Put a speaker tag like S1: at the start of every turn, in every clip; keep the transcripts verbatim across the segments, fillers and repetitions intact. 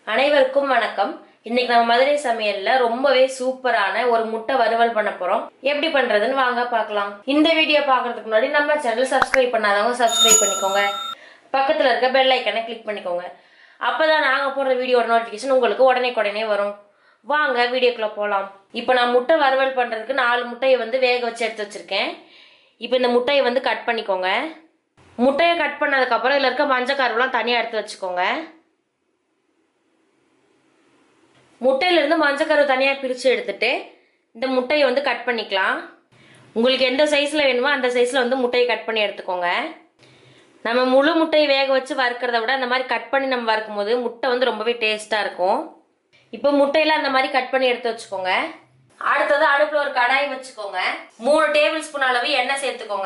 S1: அனைவருக்கும் வணக்கம். இன்னைக்கு நம்ம மதுரை சமையல்ல ரொம்பவே சூப்பரான ஒரு முட்டை வறுவல் பண்ண போறோம். எப்படி பண்றதுன்னு வாங்க பார்க்கலாம். இந்த வீடியோ பார்க்கிறதுக்கு முன்னாடி நம்ம சேனல் சப்ஸ்கிரைப் பண்ணாதவங்க சப்ஸ்கிரைப் பண்ணிக்கோங்க. பக்கத்துல இருக்க பெல் ஐகானை கிளிக் பண்ணிக்கோங்க. அப்பதான் நாங்க போடுற வீடியோட நோட்டிபிகேஷன் உங்களுக்கு உடனே உடனே வரும். வாங்க வீடியோக்குள்ள போலாம். இப்போ நான் முட்டை வறுவல் பண்றதுக்கு நாலு முட்டையை வந்து வேக வச்சு எடுத்து வச்சிருக்கேன். இப்போ இந்த முட்டையை வந்து கட் பண்ணிக்கோங்க. முட்டையை கட் பண்ணதுக்கு அப்புறம் இதுல இருக்க மஞ்சள் கருவெல்லாம் தனியா எடுத்து வச்சுக்கோங்க. முட்டையில இருந்து மஞ்சள் கரு தனியா பிரிச்சு எடுத்துட்டு இந்த முட்டையை வந்து கட் பண்ணிக்கலாம். உங்களுக்கு எந்த சைஸ்ல வேணுமோ அந்த சைஸ்ல வந்து முட்டையை கட் பண்ணி எடுத்துக்கோங்க. நம்ம முழு முட்டையை வேக வச்சு வறுக்கிறத விட அந்த மாதிரி கட் பண்ணி நம்ம வறுக்கும் போது முட்டை வந்து ரொம்பவே டேஸ்டா இருக்கும். இப்போ முட்டையில அந்த மாதிரி கட் பண்ணி எடுத்து வச்சுக்கோங்க. அடுத்தது அடுப்புல ஒரு கடாய் வச்சுக்கோங்க. மூணு டேபிள் ஸ்பூன் அளவு எண்ணெய் சேர்த்துக்கோங்க.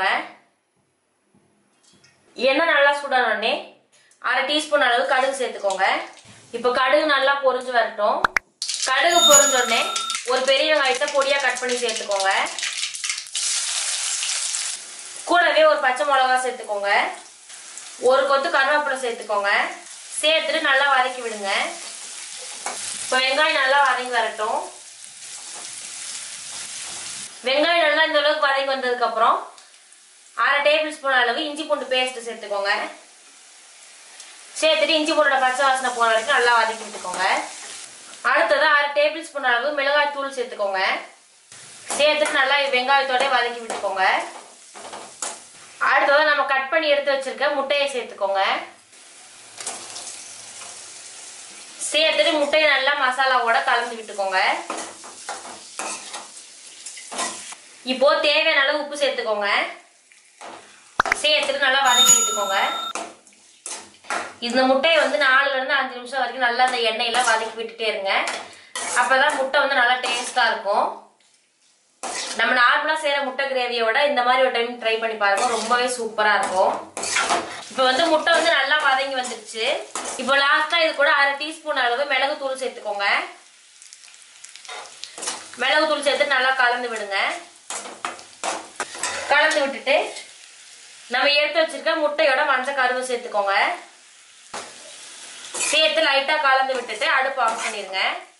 S1: எண்ணெய் நல்லா சூடான உடனே அரை டீஸ்பூன் அளவு கடுகு சேர்த்துக்கோங்க. இப்போ கடுகு நல்லா பொரிஞ்சு வரட்டும். கடுகு பொரிஞ்ச உடனே ஒரு பெரிய வெங்காயத்தை பொடியா கட் பண்ணி சேர்த்துக்கோங்க. கூடவே ஒரு பச்சை மிளகா சேர்த்துக்கோங்க. ஒரு கொத்து கருவேப்பிலை சேர்த்துக்கோங்க. சேர்த்துட்டு நல்லா வதக்கி விடுங்க. இப்போ வெங்காயம் நல்லா வதங்கி வரட்டும். வெங்காயம் நல்லா இந்த அளவுக்கு வதங்கி வந்ததுக்கு அப்புறம் அரை டேபிள் ஸ்பூன் அளவு இஞ்சி பூண்டு பேஸ்ட் சேர்த்துக்கோங்க. சேர்த்துட்டு இஞ்சி பூண்டோட பச்சை வாசனை போற வரைக்கும் நல்லா வதக்கி விட்டுக்கோங்க. அடுத்தது அரை டேபிள் ஸ்பூன் அளவு மிளகாய் தூள் சேர்த்துக்கோங்க. சேர்த்துட்டு நல்லா வெங்காயத்தோட வதக்கி விட்டுக்கோங்க. அடுத்தது நம்ம கட் பண்ணி எடுத்து வச்சிருக்க முட்டையை சேர்த்துக்கோங்க. சேர்த்துட்டு முட்டையை நல்லா மசாலாவோட கலந்து விட்டுக்கோங்க. இப்போ தேவையான அளவு உப்பு சேர்த்துக்கோங்க. சேர்த்துட்டு நல்லா வதக்கி விட்டுக்கோங்க. இந்த முட்டையை வந்து நாலுல இருந்து அஞ்சு நிமிஷம் வரைக்கும் நல்லா அந்த எண்ணெயில வதக்கி விட்டுட்டே இருங்க. அப்பதான் முட்டை வந்து நல்லா டேஸ்டா இருக்கும். நம்ம நார்மலா செய்யற முட்டை கிரேவியோட இந்த மாதிரி ஒரு டைம் ட்ரை பண்ணி பாருங்க, ரொம்பவே சூப்பரா இருக்கும். இப்போ வந்து முட்டை வந்து நல்லா வதங்கி வந்துருச்சு. இப்போ லாஸ்டா இது கூட அரை டீஸ்பூன் அளவு மிளகு தூள் சேர்த்துக்கோங்க. மிளகு தூள் சேர்த்து நல்லா கலந்து விடுங்க. கலந்து விட்டுட்டு நம்ம எடுத்து வச்சிருக்க முட்டையோட மஞ்சள் கருவை சேர்த்துக்கோங்க. சேர்த்து லைட்டா கலந்து விட்டுட்டு அடுப்பு ஆஃப் பண்ணிருங்க.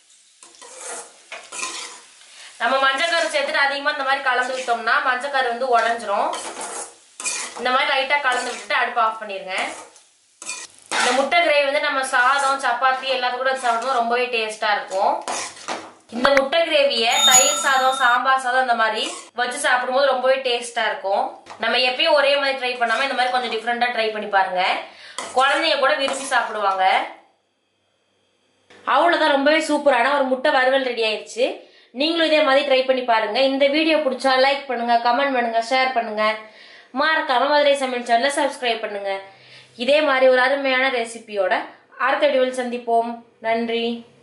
S1: நம்ம மஞ்சள் கரு சேர்த்துட்டு அதிகமா இந்த மாதிரி கலந்து விட்டோம்னா மஞ்சள் கரு வந்து உடஞ்சிரும். இந்த மாதிரி லைட்டா கலந்து விட்டுட்டு அடுப்பு ஆஃப் பண்ணிருங்க. இந்த முட்டை கிரேவி வந்து நம்ம சாதம் சப்பாத்தி எல்லாத்துக்கும் கூட சாப்பிடுவோம், ரொம்பவே டேஸ்டா இருக்கும். இந்த முட்டை கிரேவிய தயிர் சாதம் சாம்பார் சாதம் இந்த மாதிரி வச்சு சாப்பிடும்போது ரொம்பவே டேஸ்டா இருக்கும். நம்ம எப்பயும் ஒரே மாதிரி ட்ரை பண்ணாம இந்த மாதிரி கொஞ்சம் டிஃப்ரெண்டா ட்ரை பண்ணி பாருங்க. குழந்தைங்க கூட விரும்பி சாப்பிடுவாங்க. அவ்வளவுதான், ரொம்பவே சூப்பரான ஒரு முட்டை வறுவல் ரெடி ஆயிடுச்சு. நீங்களும் இதே மாதிரி ட்ரை பண்ணி பாருங்க. இந்த வீடியோ பிடிச்சா லைக் பண்ணுங்க, கமெண்ட் பண்ணுங்க, ஷேர் பண்ணுங்க. மறக்காம மதுரை சமையல் சேனலை சப்ஸ்கிரைப் பண்ணுங்க. இதே மாதிரி ஒரு அருமையான ரெசிபியோட அடுத்த வீடியோவில் சந்திப்போம். நன்றி.